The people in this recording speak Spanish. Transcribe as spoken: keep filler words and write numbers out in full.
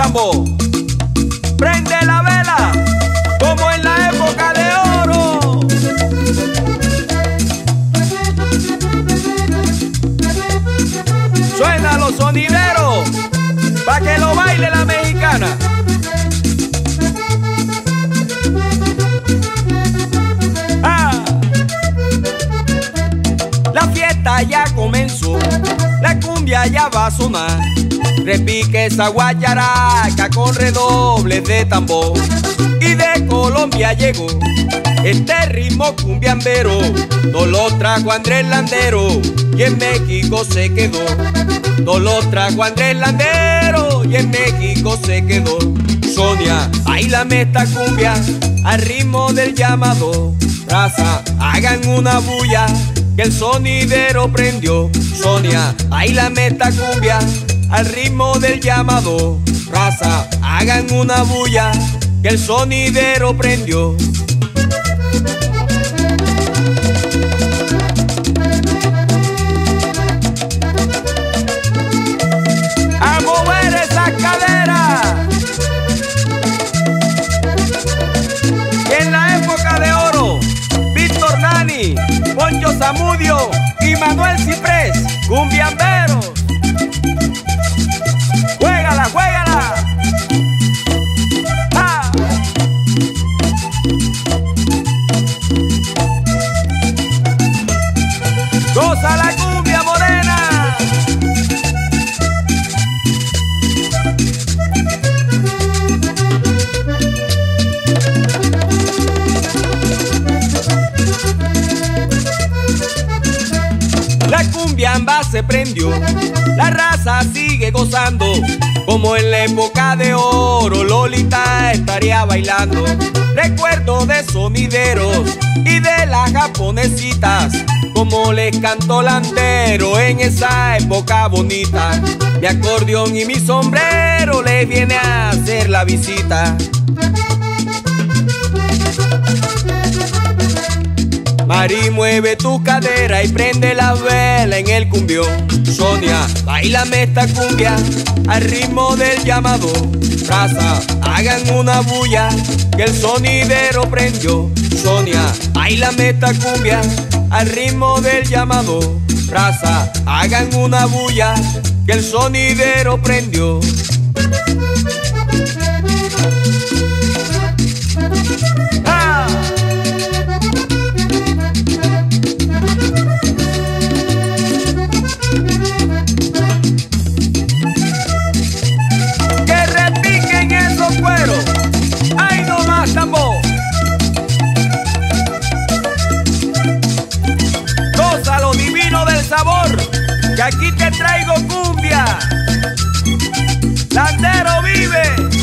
tambor. Prende la vela como en la época de oro. Suena los sonideros pa' que lo baile la mexicana. Ah. La fiesta ya comenzó, la cumbia ya va a sonar. Repique esa guacharaca con redobles de tambor. Y de Colombia llegó este ritmo cumbiambero, no lo trajo Andrés Landero y en México se quedó. No lo trajo Andrés Landero y en México se quedó. Sonia, bailame esta cumbia al ritmo del llamado. Raza, hagan una bulla que el sonidero prendió. Sonia, bailame esta cumbia al ritmo del llamado. Raza, hagan una bulla que el sonidero prendió. A mover esa cadera. Y en la época de oro, Víctor Nani, Poncho Zamudio y Manuel Ciprés, cumbiamberos. ¡Juégala, juégala! ¡Ah! ¡Goza la cumbia morena! La cumbiamba se prendió, la raza sigue gozando, como en la época de oro Lolita estaría bailando. Recuerdo de sonideros y de las japonesitas, como les cantó Landero en esa época bonita. Mi acordeón y mi sombrero les viene a hacer la visita. Mari, mueve tu cadera y prende la vela en el cumbión. Sonia, bailame esta cumbia al ritmo del llamado. Raza, hagan una bulla que el sonidero prendió. Sonia, bailame esta cumbia al ritmo del llamado. Raza, hagan una bulla que el sonidero prendió. ¡Ah! ¡Ay, no más tambor! Goza lo divino del sabor, que aquí te traigo cumbia. Landero vive.